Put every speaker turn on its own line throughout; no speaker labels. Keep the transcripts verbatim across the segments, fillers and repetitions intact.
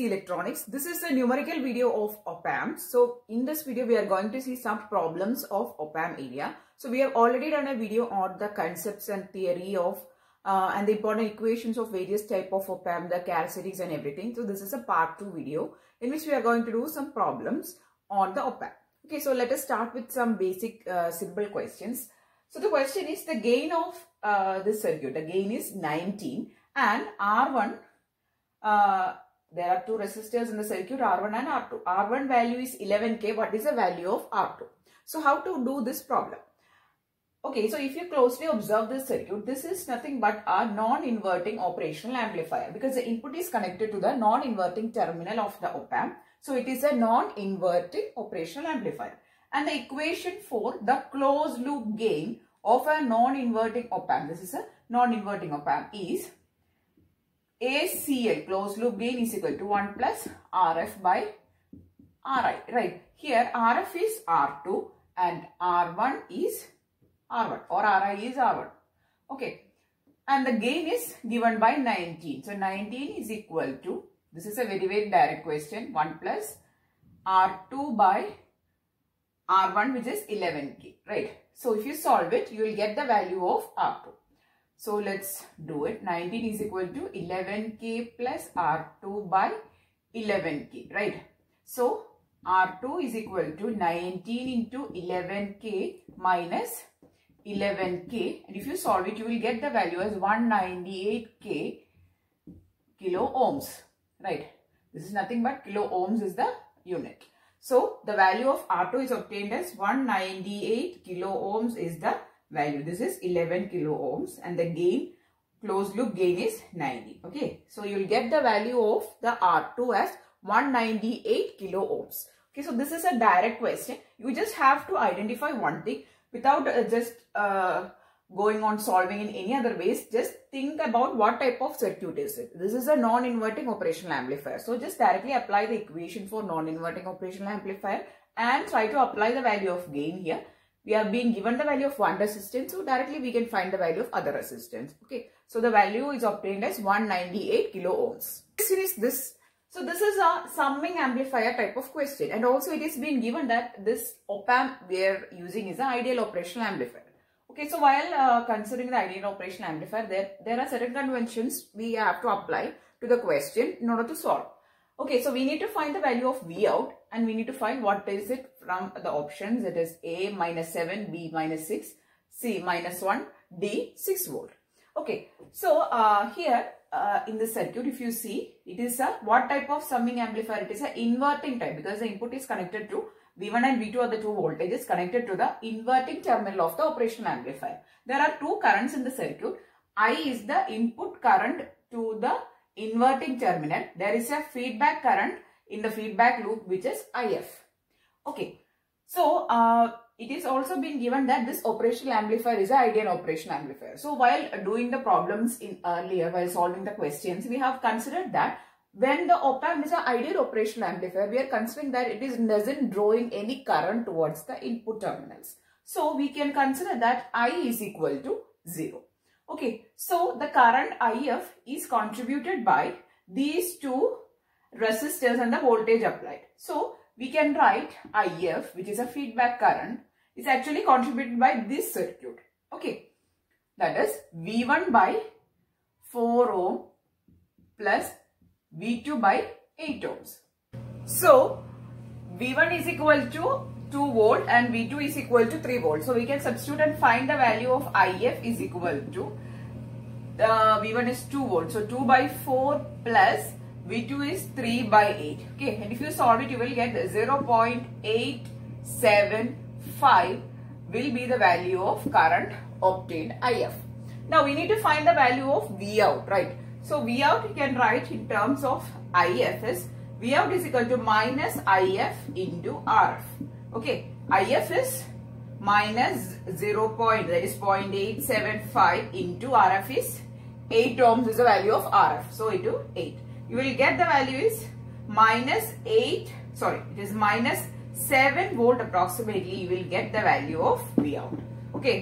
C Electronics. This is a numerical video of op-amps. So in this video, we are going to see some problems of op-amp area. So we have already done a video on the concepts and theory of uh, and the important equations of various type of op-amp, the characteristics and everything. So this is a part two video in which we are going to do some problems on the op-amp. Okay, so let us start with some basic uh, simple questions. So the question is the gain of uh, this circuit. The gain is nineteen and R one. Uh, there are two resistors in the circuit, R one and R two. R one value is eleven K. What is the value of R two? So how to do this problem? Okay, so if you closely observe this circuit, this is nothing but a non-inverting operational amplifier because the input is connected to the non-inverting terminal of the op-amp. So it is a non-inverting operational amplifier. And the equation for the closed loop gain of a non-inverting op-amp, this is a non-inverting op-amp, is A C L, closed loop gain, is equal to one plus R F by R I, right? Here R F is R two and R one is R one or R I is R one. Okay. And the gain is given by nineteen. So nineteen is equal to, this is a very very direct question, one plus R two by R one, which is eleven K, right? So if you solve it, you will get the value of R two. So let's do it. nineteen is equal to eleven K plus R two by eleven K, right? So R two is equal to nineteen into eleven K minus eleven K, and if you solve it, you will get the value as one hundred ninety-eight K kilo ohms, right? This is nothing but kilo ohms is the unit. So the value of R two is obtained as one hundred ninety-eight kilo ohms is the value. This is eleven kilo ohms and the gain, closed loop gain, is ninety. Okay, so you will get the value of the R two as one hundred ninety-eight kilo ohms. Okay, so this is a direct question. You just have to identify one thing without uh, just uh, going on solving in any other ways. Just think about what type of circuit is it. This is a non-inverting operational amplifier. So just directly apply the equation for non-inverting operational amplifier and try to apply the value of gain here. We have been given the value of one resistance, so directly we can find the value of other resistance. Okay, so the value is obtained as one hundred ninety-eight kilo ohms. Question is this. So this is a summing amplifier type of question, and also it is been given that this op-amp we are using is an ideal operational amplifier. Okay, so while uh, considering the ideal operational amplifier, there, there are certain conventions we have to apply to the question in order to solve. Okay, so we need to find the value of V out and we need to find what is it from the options. It is A minus seven, B minus six, C minus one, D six volt. Okay, so uh, here uh, in the circuit, if you see, it is a what type of summing amplifier? It is an inverting type because the input is connected to V one and V two are the two voltages connected to the inverting terminal of the operational amplifier. There are two currents in the circuit. I is the input current to the inverting terminal. There is a feedback current in the feedback loop which is I F. Okay, so uh, it is also been given that this operational amplifier is an ideal operational amplifier. So while doing the problems in earlier, while solving the questions, we have considered that when the op-amp is an ideal operational amplifier, we are considering that it is doesn't drawing any current towards the input terminals. So we can consider that I is equal to zero. Okay, so the current I F is contributed by these two resistors and the voltage applied. So we can write I F, which is a feedback current, is actually contributed by this circuit. Okay, that is V one by four ohm plus V two by eight ohms. So V one is equal to two volt and V two is equal to three volt. So we can substitute and find the value of I F is equal to uh, V one is two volt. So two by four plus V two is three by eight. Okay, and if you solve it, you will get zero point eight seven five will be the value of current obtained I F. Now we need to find the value of V out, right? So V out you can write in terms of I F is V out is equal to minus I F into R F. Okay, I F is minus zero point, that is zero point eight seven five into R F is eight ohms is the value of R F. So into eight. You will get the value is minus eight, sorry, it is minus seven volt approximately. You will get the value of V out. Okay,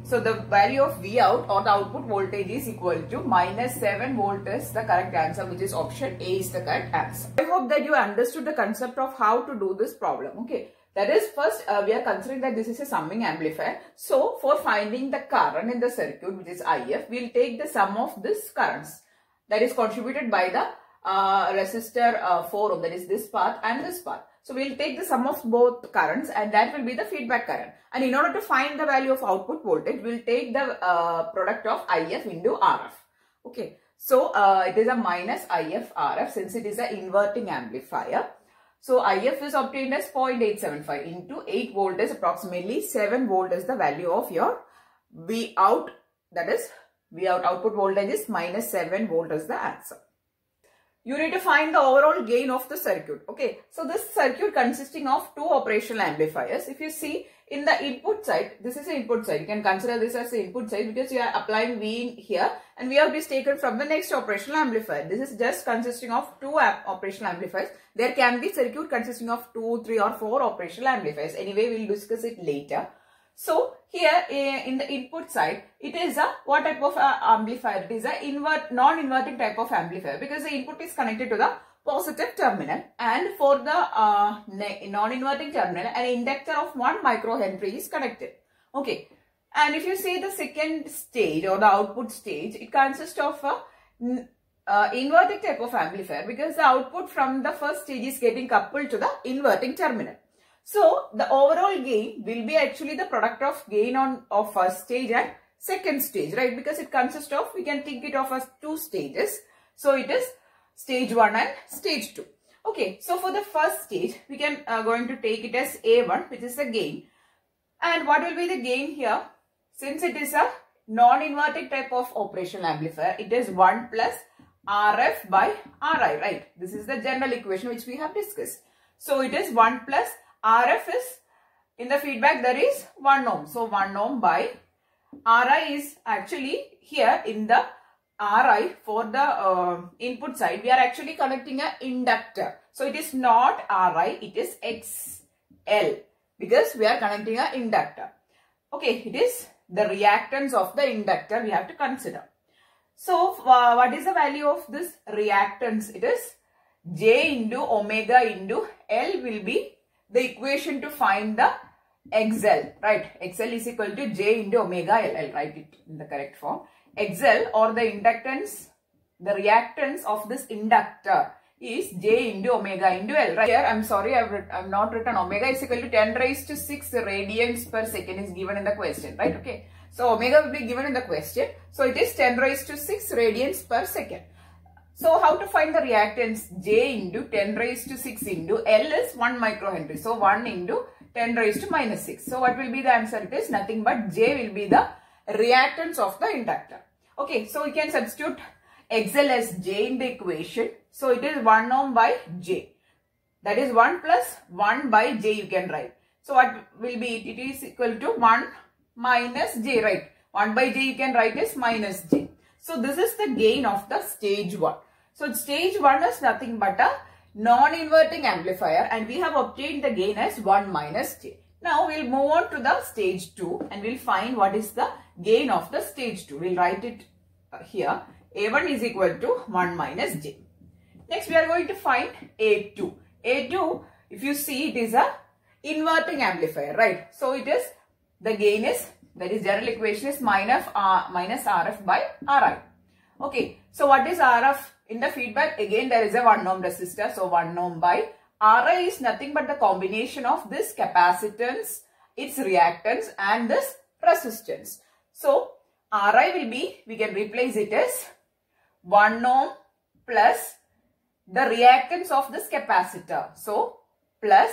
So the value of V out or the output voltage is equal to minus seven volt is the correct answer, which is option A is the correct answer. I hope that you understood the concept of how to do this problem. Okay. That is, first uh, we are considering that this is a summing amplifier. So for finding the current in the circuit, which is I F, we will take the sum of this currents that is contributed by the uh, resistor uh, four ohm, that is this path and this path. So we will take the sum of both currents and that will be the feedback current. And in order to find the value of output voltage, we will take the uh, product of I F into R F. Okay. So uh, it is a minus I F R F since it is an inverting amplifier. So I F is obtained as zero point eight seven five into eight volt is approximately seven volt is the value of your V out. That is V out output voltage is minus seven volt is the answer. You need to find the overall gain of the circuit. Okay. So this circuit consisting of two operational amplifiers. If you see in the input side, this is the input side. You can consider this as the input side because you are applying V in here and V out is taken from the next operational amplifier. This is just consisting of two operational amplifiers. There can be circuit consisting of two, three or four operational amplifiers. Anyway, we will discuss it later. So here in the input side, it is a what type of uh, amplifier? It is a invert, non-inverting type of amplifier because the input is connected to the positive terminal, and for the uh, non-inverting terminal, an inductor of one microhenry is connected. Okay, and if you see the second stage or the output stage, it consists of a uh, inverting type of amplifier because the output from the first stage is getting coupled to the inverting terminal. So the overall gain will be actually the product of gain on of first stage and second stage, right? Because it consists of, we can think it of as two stages. So it is stage one and stage two. Okay, so for the first stage, we can uh, going to take it as A one, which is the gain. And what will be the gain here? Since it is a non-inverting type of operational amplifier, it is one plus R F by R I, right? This is the general equation which we have discussed. So it is one plus R F is, in the feedback there is one ohm. So one ohm by R I is actually here in the R I for the uh, input side. We are actually connecting an inductor. So it is not R I, it is X L because we are connecting an inductor. Okay, it is the reactance of the inductor we have to consider. So uh, what is the value of this reactance? It is J into omega into L will be the equation to find the X L, right? X L is equal to J into omega L. I'll write it in the correct form. X L or the inductance, the reactance of this inductor is J into omega into L. Right here, I'm sorry, I've, I've not written omega is equal to ten raised to six radians per second is given in the question, right? Okay. So omega will be given in the question. So it is ten raised to six radians per second. So how to find the reactance? J into ten raised to six into L is one microhenry. So one into ten raised to minus six. So what will be the answer? It is nothing but J will be the reactance of the inductor. Okay, so we can substitute X L as J in the equation. So it is one ohm by J. That is one plus one by J you can write. So what will be it? It is equal to one minus J, right? one by J you can write as minus J. So this is the gain of the stage one. So stage one is nothing but a non-inverting amplifier and we have obtained the gain as one minus J. Now we'll move on to the stage two and we'll find what is the gain of the stage two. We'll write it here. A one is equal to one minus J. Next we are going to find A two. A two, if you see, it is a inverting amplifier, right? So it is, the gain is, that is general equation is minus, uh, minus R F by R I. Okay, so what is R F? In the feedback, again there is a one ohm resistor. So one ohm by R I is nothing but the combination of this capacitance, its reactance and this resistance. So R I will be, we can replace it as one ohm plus the reactance of this capacitor. So plus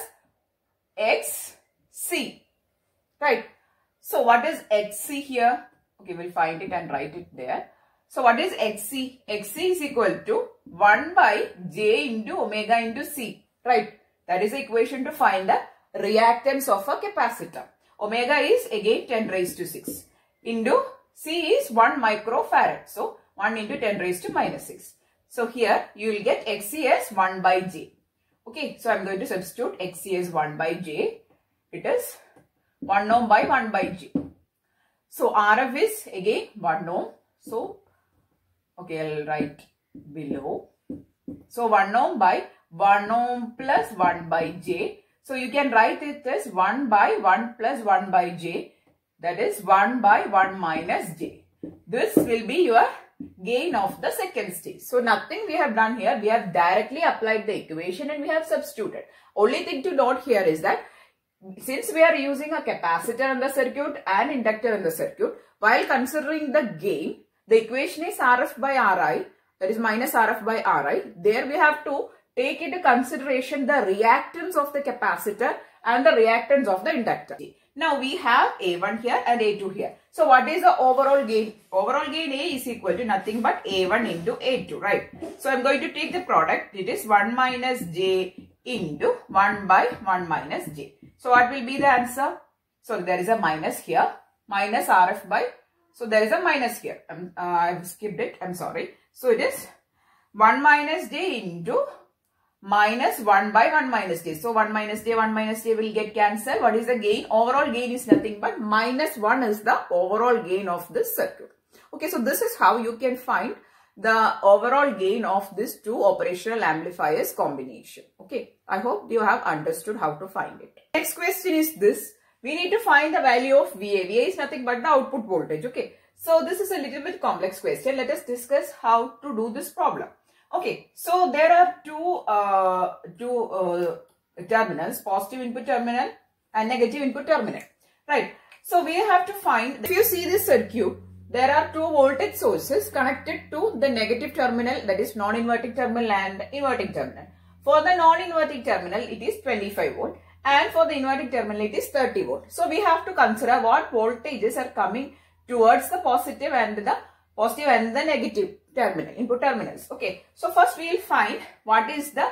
X C, right? So what is X C here? Okay, we'll find it and write it there. So what is X C? X C is equal to one by J into omega into C, right? That is the equation to find the reactance of a capacitor. Omega is again ten raised to six into C is one microfarad. So one into ten raised to minus six. So here you will get X C as one by J. Okay, so I am going to substitute X C as one by J. It is one ohm by one by J. So R F is again one ohm. So, okay, I'll write below. So one ohm by one ohm plus one by j. So you can write it as one by one plus one by j. That is one by one minus j. This will be your gain of the second stage. So nothing we have done here. We have directly applied the equation and we have substituted. Only thing to note here is that since we are using a capacitor in the circuit and inductor in the circuit, while considering the gain, the equation is R F by R I, that is minus R F by R I. There we have to take into consideration the reactance of the capacitor and the reactance of the inductor. Now we have A one here and A two here. So what is the overall gain? Overall gain A is equal to nothing but A one into A two, right? So I'm going to take the product. It is one minus j into one by one minus j. So what will be the answer? So there is a minus here. Minus R F by. So there is a minus here. Um, uh, I've skipped it. I'm sorry. So it is one minus j into minus one by one minus j. So one minus j, one minus j will get cancelled. What is the gain? Overall gain is nothing but minus one is the overall gain of this circuit. Okay, so this is how you can find the overall gain of this two operational amplifiers combination. Okay, I hope you have understood how to find it. Next question is this. We need to find the value of V A. V A is nothing but the output voltage. Okay, so this is a little bit complex question. Let us discuss how to do this problem. Okay, so there are two, uh, two uh, terminals, positive input terminal and negative input terminal, right? So we have to find, if you see this circuit, there are two voltage sources connected to the negative terminal, that is non-inverting terminal and inverting terminal. For the non-inverting terminal, it is twenty-five volt and for the inverting terminal, it is thirty volt. So we have to consider what voltages are coming towards the positive and the positive and the negative terminal, input terminals. Okay, so first we will find what is the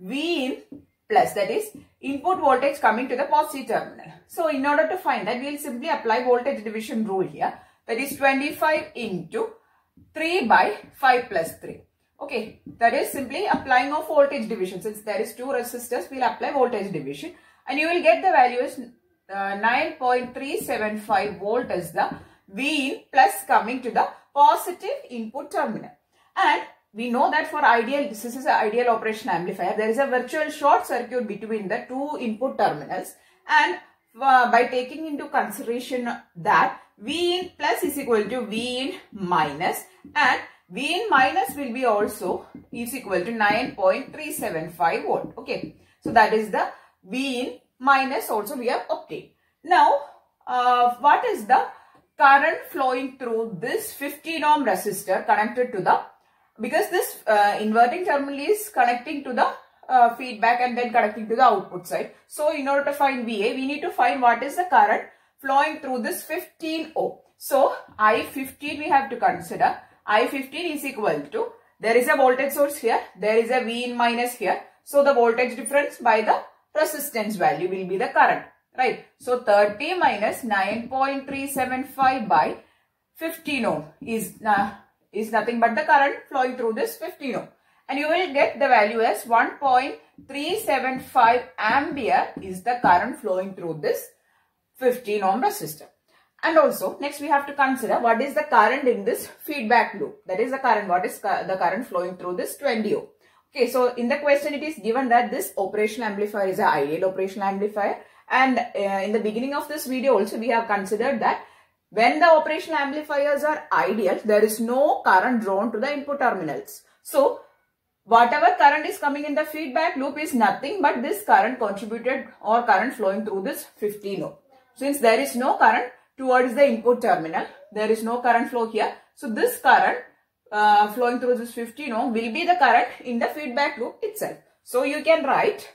V in plus, that is input voltage coming to the positive terminal. So in order to find that, we will simply apply voltage division rule here. That is twenty-five into three by five plus three. Okay, that is simply applying of voltage division. Since there is two resistors, we will apply voltage division. And you will get the value as uh, nine point three seven five volt as the V in plus coming to the positive input terminal. And we know that for ideal, this is an ideal operation amplifier, there is a virtual short circuit between the two input terminals. And uh, by taking into consideration that V in plus is equal to V in minus, and V in minus will be also is equal to nine point three seven five volt. Okay, so that is the V in minus also we have obtained. Now, uh, what is the current flowing through this fifteen ohm resistor connected to the, because this uh, inverting terminal is connecting to the uh, feedback and then connecting to the output side. So in order to find V A, we need to find what is the current flowing through this fifteen ohm. So I fifteen we have to consider. I fifteen is equal to, there is a voltage source here, there is a V in minus here. So the voltage difference by the resistance value will be the current. Right, so thirty minus nine point three seven five by fifteen ohm is, uh, is nothing but the current flowing through this fifteen ohm. And you will get the value as one point three seven five ampere is the current flowing through this fifteen ohm resistor. And also, next we have to consider what is the current in this feedback loop. That is the current, what is the current flowing through this twenty ohm. Okay, so in the question it is given that this operational amplifier is an ideal operational amplifier. And uh, in the beginning of this video also we have considered that when the operational amplifiers are ideal, there is no current drawn to the input terminals. So whatever current is coming in the feedback loop is nothing but this current contributed or current flowing through this fifteen ohm. Since there is no current towards the input terminal, there is no current flow here. So this current uh, flowing through this fifteen ohm will be the current in the feedback loop itself. So you can write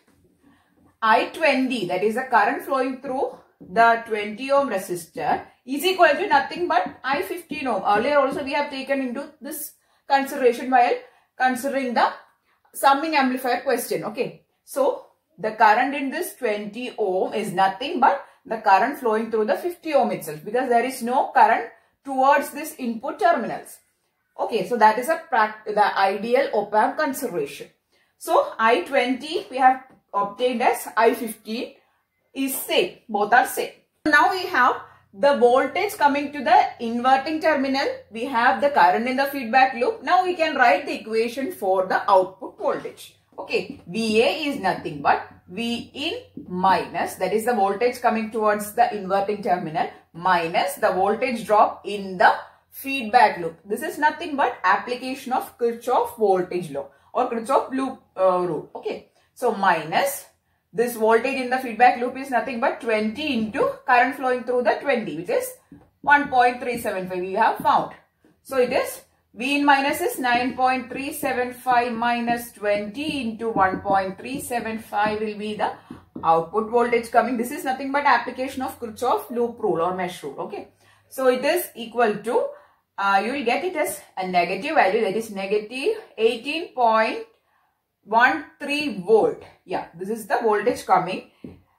I twenty, that is the current flowing through the twenty ohm resistor, is equal to nothing but I fifteen ohm. Earlier also we have taken into this consideration while considering the summing amplifier question. Okay, so the current in this twenty ohm is nothing but the current flowing through the fifty ohm itself, because there is no current towards this input terminals. Okay, so that is a the ideal op-amp consideration. So I twenty we have obtained as I fifteen is same, both are same. Now we have the voltage coming to the inverting terminal, we have the current in the feedback loop. Now we can write the equation for the output voltage. Okay, V A is nothing but V in minus, that is the voltage coming towards the inverting terminal, minus the voltage drop in the feedback loop. This is nothing but application of Kirchhoff voltage law or Kirchhoff loop uh, rule. Okay, so minus this voltage in the feedback loop is nothing but twenty into current flowing through the twenty, which is one point three seven five we have found. So it is V in minus is nine point three seven five minus twenty into one point three seven five will be the output voltage coming. This is nothing but application of Kirchhoff loop rule or mesh rule. Okay, so it is equal to, uh, you will get it as a negative value, that is negative eighteen point one three volt. Yeah, this is the voltage coming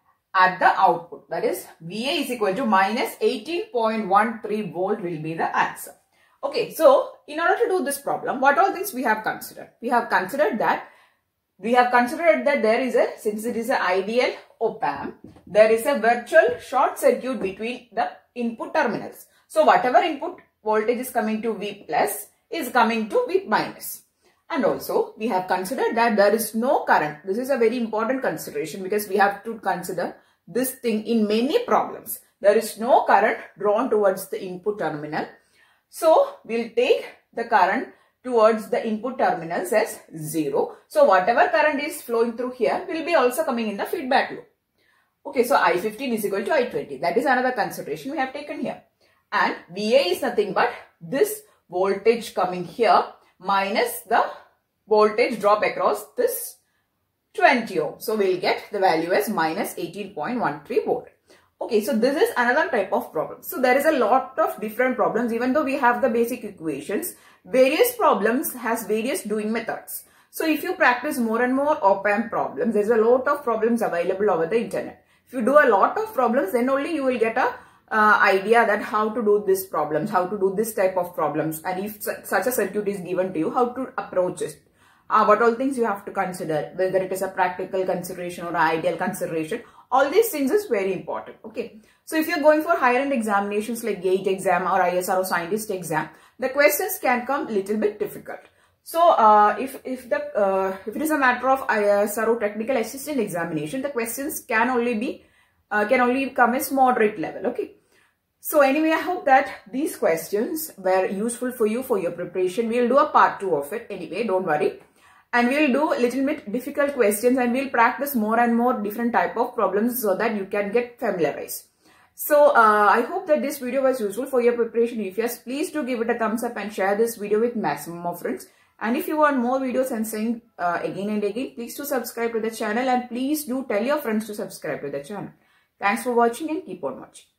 at the output, that is V A is equal to minus eighteen point one three volt will be the answer. Okay, so in order to do this problem, what all things we have considered? We have considered that we have considered that there is a, since it is an ideal op-amp, there is a virtual short circuit between the input terminals. So whatever input voltage is coming to V plus is coming to V minus. And also we have considered that there is no current. This is a very important consideration because we have to consider this thing in many problems. There is no current drawn towards the input terminal. So we'll take the current towards the input terminals as zero. So whatever current is flowing through here will be also coming in the feedback loop. Okay, so I fifteen is equal to I twenty. That is another consideration we have taken here. And V A is nothing but this voltage coming here minus the voltage drop across this twenty ohm. So we'll get the value as minus eighteen point one three volt. Okay, so this is another type of problem. So there is a lot of different problems. Even though we have the basic equations, various problems has various doing methods. So if you practice more and more op-amp problems, there's a lot of problems available over the internet. If you do a lot of problems, then only you will get a uh, idea that how to do these problems, how to do this type of problems, and if such a circuit is given to you, how to approach it. Uh, what all things you have to consider, whether it is a practical consideration or an ideal consideration. All these things is very important. Okay. So if you're going for higher end examinations like GATE exam or I S R O scientist exam, the questions can come little bit difficult. So uh, if, if, the, uh, if it is a matter of I S R O technical assistant examination, the questions can only be, uh, can only come as moderate level. Okay. So anyway, I hope that these questions were useful for you for your preparation. We'll do a part two of it. Anyway, don't worry. And we'll do a little bit difficult questions and we'll practice more and more different type of problems so that you can get familiarized. So uh, I hope that this video was useful for your preparation. If yes, please do give it a thumbs up and share this video with maximum of friends. And if you want more videos and saying uh, again and again, please do subscribe to the channel and please do tell your friends to subscribe to the channel. Thanks for watching and keep on watching.